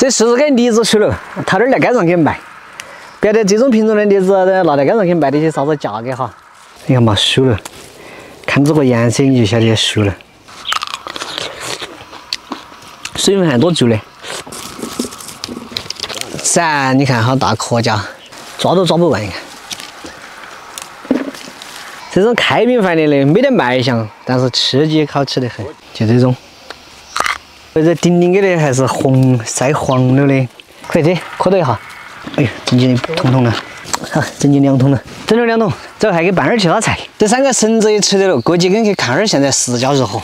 这是个梨子水了，他这儿在街上给卖。别的这种品种的梨子拿在街上给卖的些啥子价格哈？你看嘛，熟了，看这个颜色你就晓得熟了。水分还多足的。噻，你看好大壳家，抓都抓不完，你看。这种开瓶饭的没得卖相，但是吃起好吃得很，就这种。或者顶顶给的还是晒黄了的，可以的，磕到一下。哎呦，整起通通了，好，整起2桶了，整了2桶，走，还给拌点其他菜。这3个绳子也吃得了，过几根去看下现在市价如何。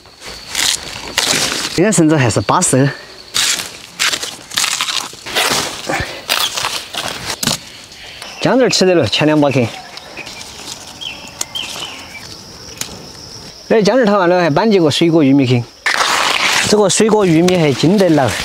这根绳子还是80。姜汁吃得了，前200克。这姜汁炒完了，还拌几个水果玉米去。这个水果玉米还筋得牢。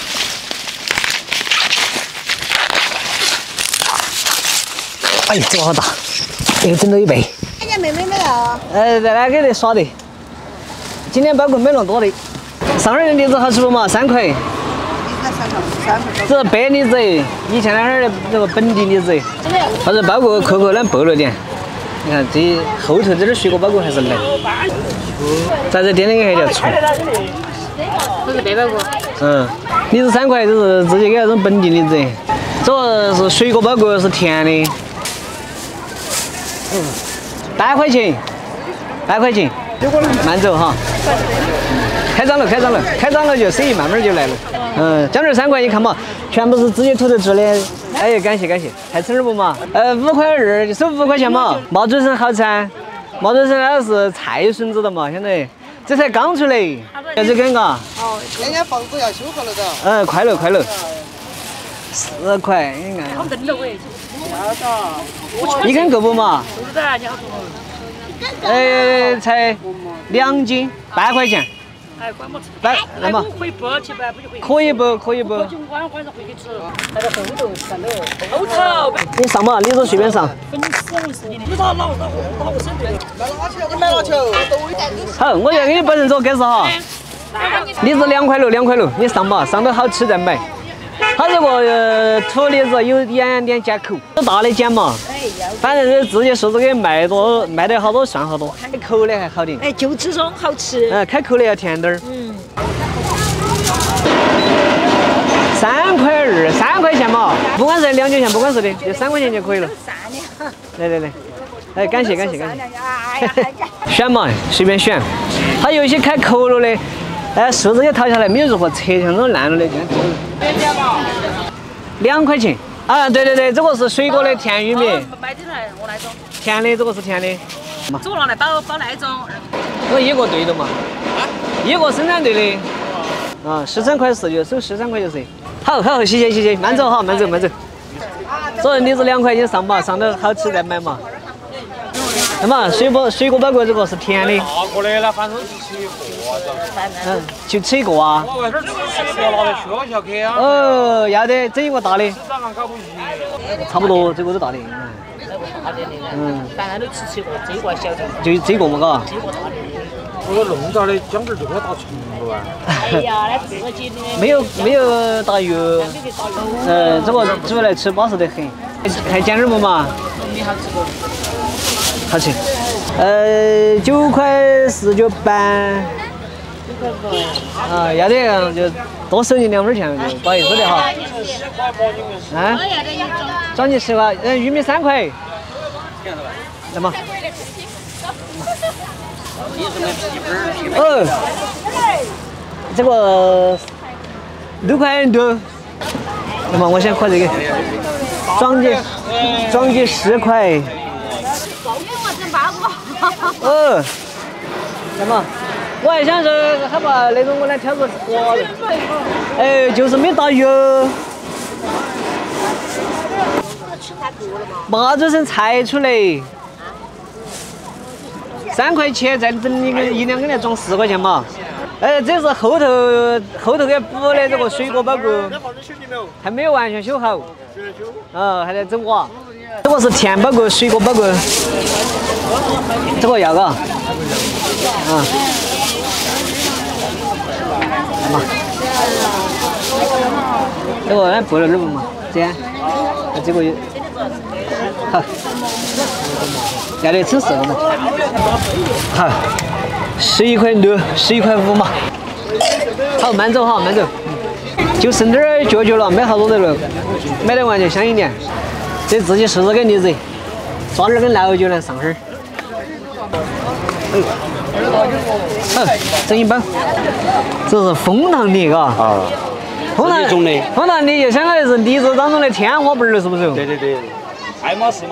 哎呦，这个好大，这个整到1倍。 人家妹妹没有？ 在那给你耍的。今天包括没那么多的。上海的梨子好吃不嘛？3块。 你看3块。 这是白梨子，以前那儿的这个本地梨子，或者包括壳呢薄了点。你看这后头这点水果包裹还是嫩。在这店里还叫葱。 这是800个。 梨子3块，这是直接给那种本地梨子。这个是水果包裹是甜的。8块钱，8块钱。慢走哈。开张了，开张了，开张了就生意慢慢就来了。姜汁3块，你看嘛，全部是直接土头做的。哎呀，感谢感谢，还吃点不嘛？5块2就收5块钱嘛。毛竹笋好吃啊，毛竹笋那是菜笋子的嘛，相当于这才刚出来，要这根嘎。 哦，人家房子要修好了的。 快了快了，10块，你看。 好嫩了喂。 一根够不嘛？才2斤，8块钱。 哎，管不吃。 来嘛。 可以包起吧，不就可以？ 可以不？可以不？ 就晚上回去吃。那个后头上头。后头。 你上嘛，梨子随便上。 粉丝我是你的。你拿个手对。你买了球。 好，我要给你保证做给是哈。梨子2块6，2块6，你上吧，上头好吃再买。它这个土梨子有一点点碱口，有大的碱嘛。反正是自己柿子给卖多，卖得好多算好多，开口的还好点。 哎，就这种好吃。 开口的要甜点儿。3块2，3块钱嘛，不管是2角钱，不管是的，就3块钱就可以了。来，哎，感谢感谢感谢。选嘛，随便选。它有一些开口了的。树枝也掏下来，没有如何切，像这种烂了的这样子。2块钱。啊，对，这个是水果的甜玉米。 买进来，我那种。 甜的，这个是甜的。 这个拿来包那种。 我一个对的嘛。一个生产队的。13块10就收13块就是。好，谢谢，慢走哈，慢走。这梨子2块钱上嘛，上头好吃再买嘛。那么水果包裹这个是甜的。 大个的那反正是吃一个。 就吃一个啊。 我外头就是要拿来学校去啊。 要得，整一个大的。差不多，这个是大的。 大家都吃过，这个小的。 就这个嘛，嘎。 这个弄着的姜汁就给它打成了啊。 哎呀，那这个姐的。 没有打油。这个煮来吃巴适得很。还姜汁不嘛？ 你好吃不？ 好吃。9块49半。要得就多收你2分钱，就不好意思的哈。装你10块，玉米3块。来嘛。这个6块多。那么我先喝这个，装起10块。来嘛，我还想说，好吧，那种我来挑个瓜子。就是没打油。麻子笋才出来，3块钱，再整1、2根来装4块钱嘛。这是后头给补的这个水果包裹，还没有完全修好。还在整瓦。这个是甜包裹，水果包裹。这个要嘎。来嘛。 这个来剥了肉嘛，这样，这个好，要得吃4个嘛，好，11块6，11块5嘛，好，慢走哈，慢走，就剩点儿脚了，没好多的了，买得完就香一点，这自己试试给你子，抓点儿跟老酒来上哈儿。好，整一包，这是枫糖梨，嘎。 啊， 枫糖种的， 枫糖梨就相当于是梨子当中的天花板儿，是不是？ 对对对，爱嘛是嘛。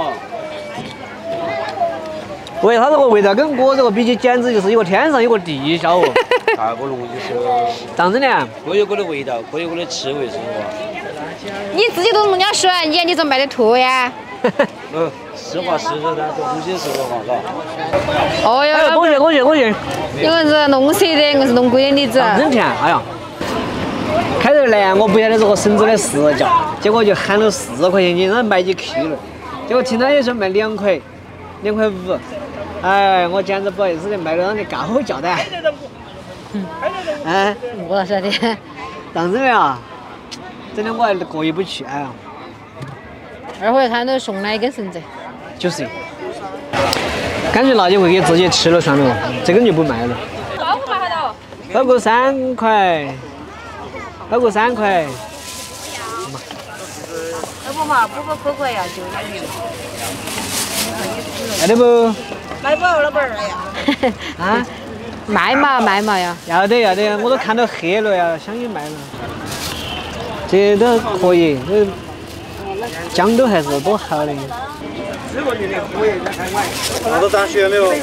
喂，它这个味道跟我这个比起，简直就是一个天上一个地下哦。 太不容易吃， 当真的？ 各有各的味道，各有各的吃味，是吧？ 你自己都那么讲说，你怎么卖得脱呀？ 实话实说的，重新说的话，嘎。 哦哟， 哎，恭喜恭喜恭喜！ 因为是弄色的，我是弄贵的梨子。 当真甜，哎呀！开头来我不晓得这个绳子的市价，结果就喊了4块钱斤，然后卖几 kilo，结果听他也说卖2块，2块5，哎，我简直不好意思的卖了让你高价的。哎， 我晓得。 当真的啊！真的我还过意不去，哎呀！ 二回看到送了一根绳子。 就是，干脆那就会给自己吃了算了，这个就不卖了。 包括卖好多？ 包括3块，包括3块。 要不嘛，不可口呀，就要得不？ 买不了老板儿呀。 啊？ 卖嘛呀。 要得要得，我都看到黑了呀，想去卖了。这都可以，这姜都还是多好的。 拿到单血没有？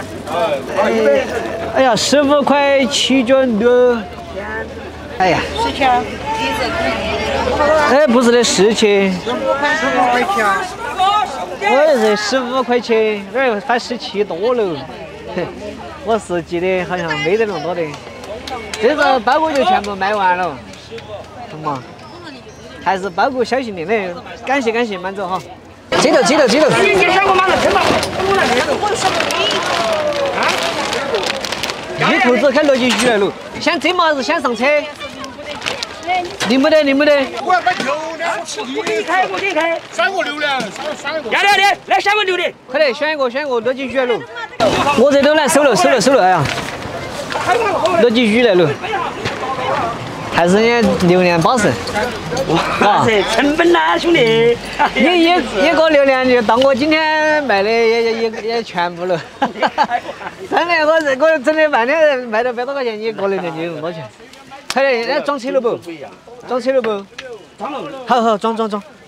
哎呀，15块7角6。哎呀。 10钱。 哎，不是的，10钱。 15块钱。 我是15块钱，那儿反17多了。我是记得好像没得那么多的。这个包裹就全部卖完了，什么？还是包裹小型的嘞，感谢感谢，慢走哈。接头。 你想我马上听到，我来这个，我什么一头子开6级鱼来了，想追嘛还是想上车？你没得。 我要买球的， 我给你开 3个6的，3个。 要得，来3个6的。 快点选一个6级鱼来了。我这都来收了，哎呀，6级鱼来了。还是人家榴莲巴适， 哇，这成本呐，兄弟！ 一个榴莲就当我今天卖的也全部了。真的，我这个整了半天卖了100多块钱，一个榴莲就有那么多钱。快点，装车了不？装车了不？好，装。